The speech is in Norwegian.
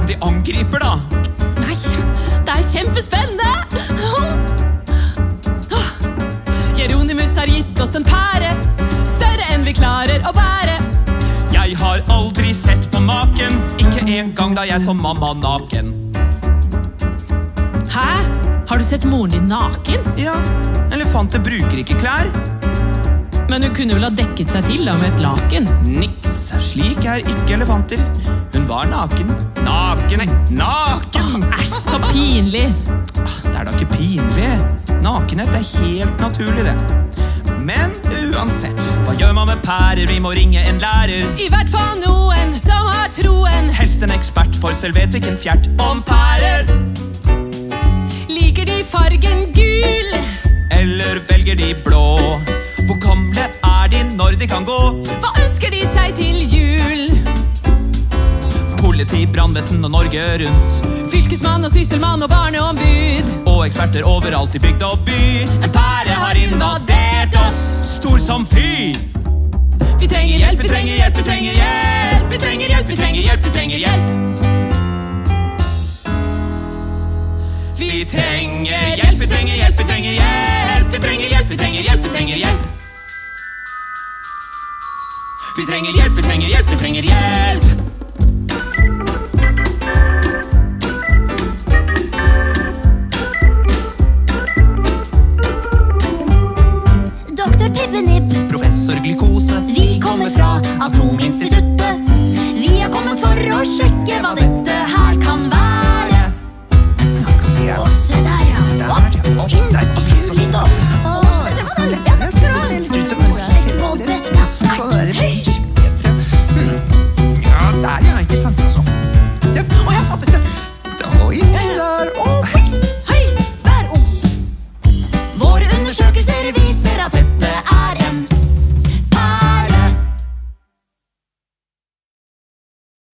om de angriper da? Nei, det kjempespennende! Jeronimus har gitt oss en pære, større enn vi klarer å bære. Jeg har aldri sett på maken, ikke en gang da jeg så mamma naken. Hæ? Har du sett moren din naken? Ja, elefanter bruker ikke klær. Men hun kunne vel ha dekket seg til da med et laken? Niks, slik er ikke elefanter. Hun var naken. Naken, naken! Æsj, så pinlig! Det er da ikke pinlig. Nakenhet er helt naturlig det. Men uansett, hva gjør man med pærer? Vi må ringe en lærer. I hvert fall noen som har troen. Helst en ekspert, for selv vet ikke en fjert om pærer. Liker de fargen gul? Eller velger de blå? Hvor gamle er de når de kan gå? Hva ønsker de seg til jul? Politi, brannvesen og Norge rundt. Fylkesmann og sysselmann og barneombud. Og eksperter overalt i bygd og by. En pære har invadert oss, stor som fy. Vi trenger hjelp, vi trenger hjelp, vi trenger hjelp. Vi trenger hjelp, vi trenger hjelp, vi trenger hjelp. Vi trenger hjelp, vi trenger hjelp, vi trenger hjelp. Vi trenger hjelp, vi trenger hjelp, vi trenger hjelp. Vi trenger hjelp, vi trenger hjelp, vi trenger hjelp. Doktor Pippenipp, Professor Glykose. vi kommer fra Atominstituttet. Vi har kommet for å sjekke hva dette her kan være. Ja, skal vi se her. Å, se der, ja. Opp, inn, og skru litt opp. Se, det var dette. Ja, skru opp. Sjekk på dette svært høy. Ja, der ja, ikke sant også. Å, jeg har fattet det. Oi, der. Hei, vær ung. Våre undersøkelser vi